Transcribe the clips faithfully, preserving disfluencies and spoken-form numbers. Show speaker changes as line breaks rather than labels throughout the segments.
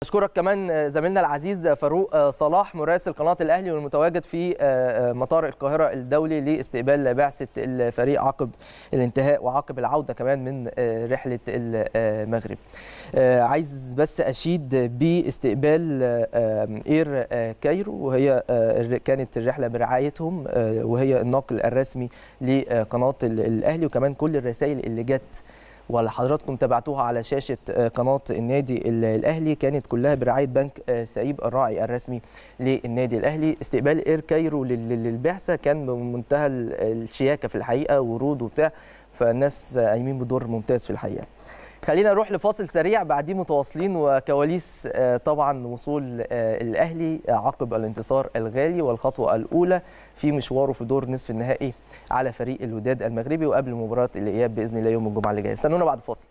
أشكرك كمان زميلنا العزيز فاروق صلاح مراسل قناة الأهلي والمتواجد في مطار القاهرة الدولي لاستقبال بعثة الفريق عقب الانتهاء وعقب العودة كمان من رحلة المغرب. عايز بس أشيد باستقبال إير كايرو، وهي كانت الرحلة برعايتهم وهي الناقل الرسمي لقناة الأهلي، وكمان كل الرسائل اللي جت واللي حضراتكم تابعتوها على شاشة قناة النادي الأهلي كانت كلها برعاية بنك سعيب الراعي الرسمي للنادي الأهلي. استقبال إير كايرو للبعثة كان بمنتهى الشياكة في الحقيقة، ورود وبتاع، فالناس قايمين بدور ممتاز في الحقيقة. خلينا نروح لفاصل سريع، بعدين متواصلين وكواليس طبعا وصول الأهلي عقب الانتصار الغالي والخطوة الأولى في مشواره في دور نصف النهائي على فريق الوداد المغربي، وقبل مباراة الإياب بإذن الله يوم الجمعة اللي جاية. استنونا بعد الفاصل.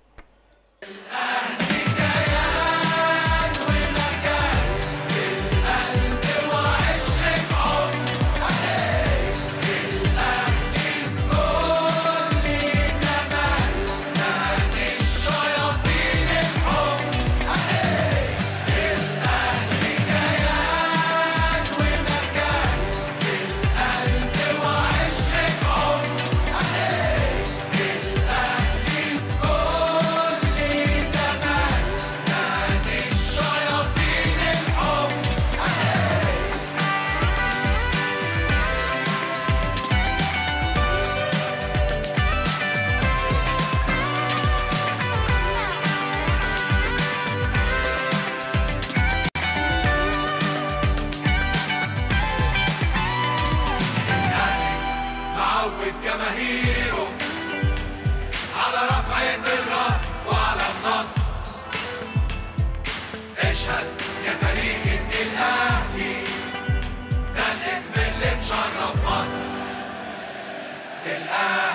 اشهد يا تاريخ ان الاهلي ده الاسم اللي مشرف مصر. الاهلي